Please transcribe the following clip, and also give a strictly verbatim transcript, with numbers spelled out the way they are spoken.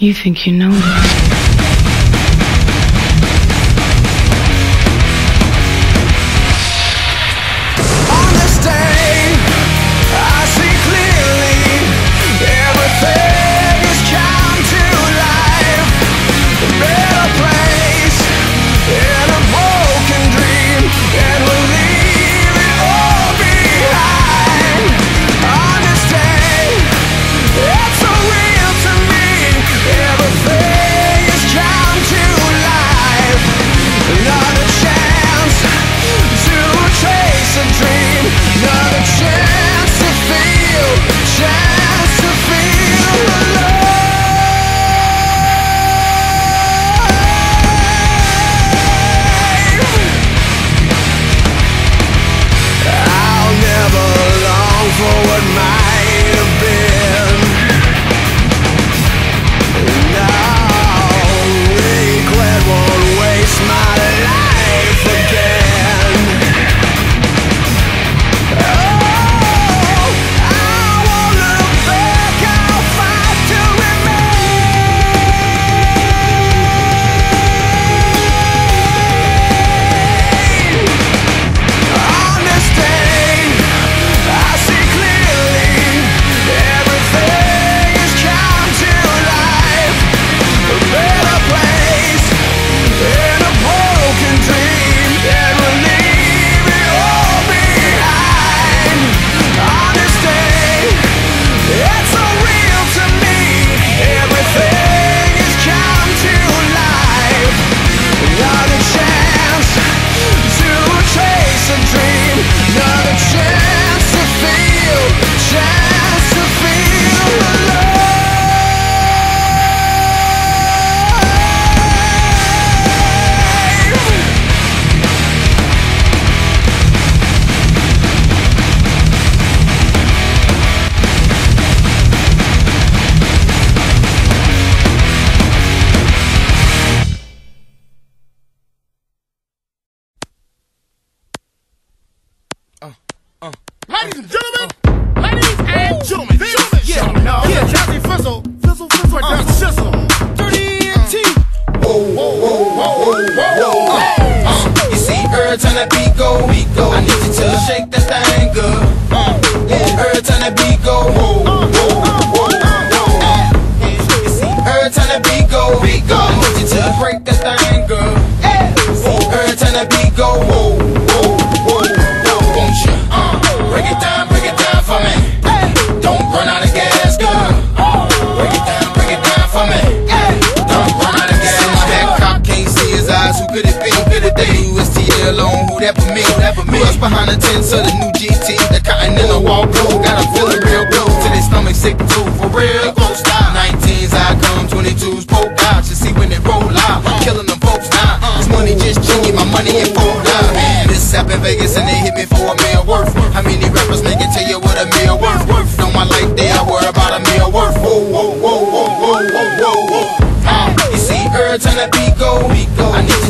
You think you know this? Ladies and gentlemen, ladies and gentlemen, this, yeah, no, yeah, Jazzy Fizzle, Fizzle, Fizzle, like that sizzle, dirty and T. Whoa, whoa, whoa, whoa, whoa, whoa. Uh, uh, you see, every time that beat go, beat go, I need you to shake that thing good. Uh, yeah, every time that beat go, whoa, whoa, whoa, whoa. Uh, you see, every time that beat go, beat go, I need you to break that thing good. See, every time that beat go, whoa, whoa, whoa, whoa, won't you? Uh, break it down, break it down for me. Don't run out of gas, girl. Break it down, break it down for me. Don't run out of gas. That cop can't see his eyes. Who could it be? Who could it be? U S T L on. Who that for me? Who that for me? Who's behind the tents of the new G T? The Continental wall blue. Got them feeling real blue. To their stomach sick too. For real. nineteens I come, twenty-twos poke out. You see when it roll out. Killing them folks now. This money just chingy. My money ain't fold out. This up in Vegas and they hit me for a meal worth. How many rappers make it tell you what a meal worth? Worth on my life day, I worry about a meal worth. Whoa, whoa, whoa, whoa, whoa, whoa, whoa, whoa. Uh, you see, every time that beat go, beat go, I need